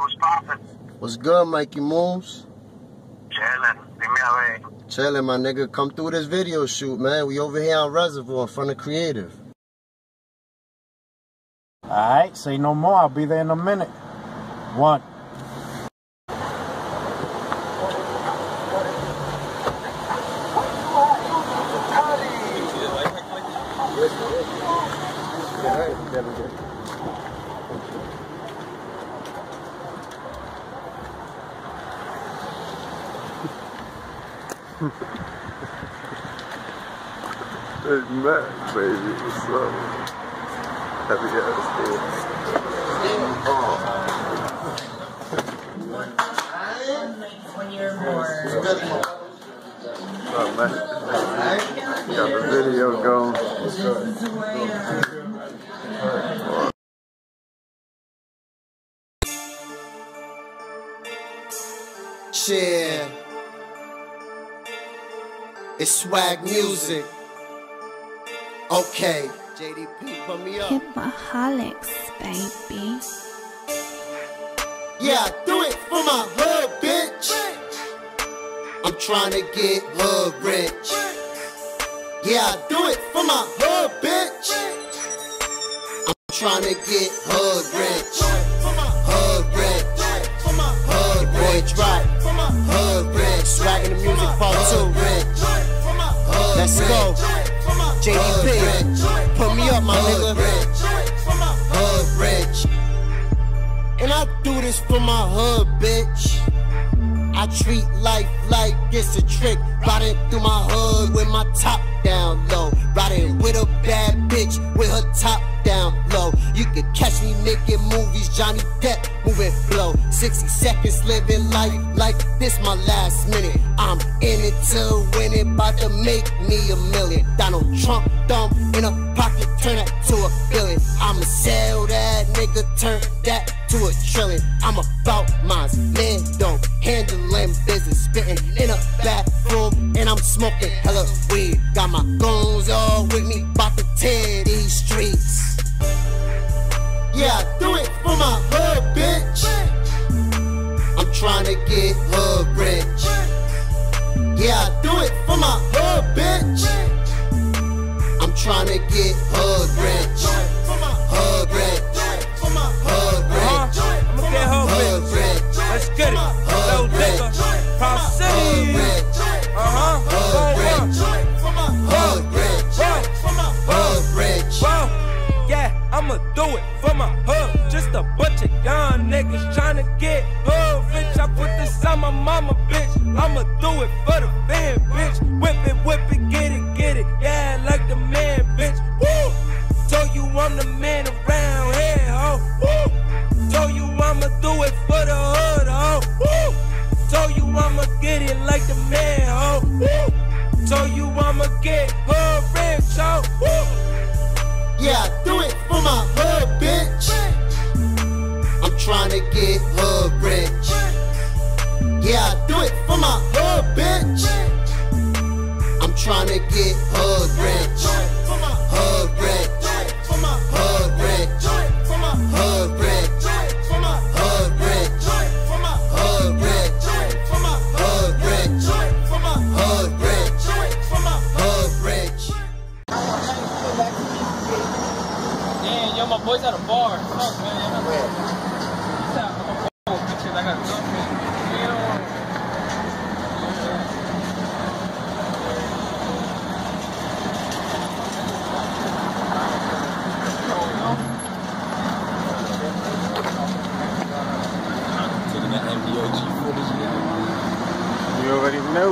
what's poppin'? What's good, Mikey Moves? Chillin'. Dime a ver. Chillin', my nigga. Come through this video shoot, man. We over here on Reservoir in front of Creative. Alright, say no more. I'll be there in a minute. One. Hey, Matt, baby, what's up? Happy ass day. When you're bored. What's up, man? Got the video going. Shit. It's swag music. Okay. JDP, put me up. Hipaholics, baby. Yeah, I do it for my hood, bitch. I'm trying to get hood rich. Yeah, I do it for my hood, bitch. I'm trying to get hood rich. Hood rich. Hood rich, right? Hood rich. Swag in the music part 2. Let's go. JDP, put me up, my nigga. Hood rich. And I do this for my hood, bitch. I treat life like it's a trick. Riding through my hood with my top down low. Riding with a bad bitch with her top down low. You can catch me making movies, Johnny Depp moving blow. 60 seconds living life like this my last minute. I'm in it to win it, about to make me $1 million. Donald Trump thumb in a pocket, turn that to $1 billion. I'ma sell that nigga, turn that to $1 trillion. I'm about mines, man, don't handling business. Spitting in a bathroom and I'm smoking hella weed. Got my goons all with me, bout to tear these streets. Yeah, I do it for my hood, bitch. I'm trying to get hood rich. Yeah, I do it for my hood, bitch. I'm trying to get hood rich. Hood rich. Hood rich. I'ma get hood rich. Let's get it. Lil Digga. Pop City. Hood rich. Hood rich. Hood rich. Whoa. Yeah, I'ma do it for my hood. Just a bunch of young niggas tryna get hood rich. I put this on my mama, bitch. I'ma do it for the fan, bitch. Whip it, get it. Yeah, like the man, bitch. Woo! Told you I'm the man around here, ho. Woo! Told you I'ma do it for the hood, ho. Woo! Told you I'ma get it like the man, ho. Woo! Told you I'ma get hood rich, ho. Woo! Yeah, I do it for my hood, bitch. I'm trying to get hood rich. Yeah, I do it for my hood, bitch. I'm trying to get hood rich. Hood rich. Hood rich. Hood rich. Hood rich. Hood rich. Hood rich. Hood rich. Hood rich. Damn, yo, my boy's at a bar. Fuck, man. He's out. I'm gonna go pictures. I got something. You know. Taking that MDOG footage, nigga. You already know.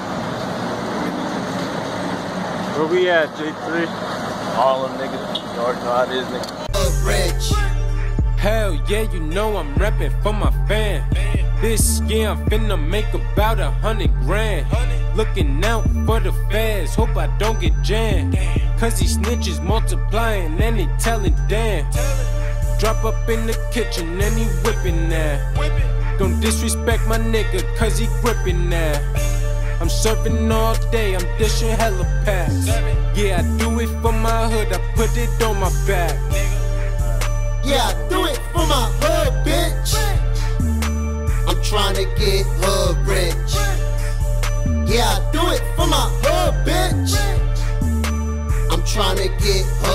Where we at, J3? All them niggas. You already know how it is, nigga. Hood rich. Hell yeah, you know I'm reppin' for my fan. This year I'm finna make about 100 grand. Looking out for the feds, hope I don't get jammed. Cause these snitches multiplying and they tellin' damn. Drop up in the kitchen and he whippin' that. Don't disrespect my nigga cause he grippin' that. I'm serving all day, I'm dishing hella packs. Yeah, I do it for my hood, I put it on my back. Yeah, I do it for my hood, bitch. tryna get hood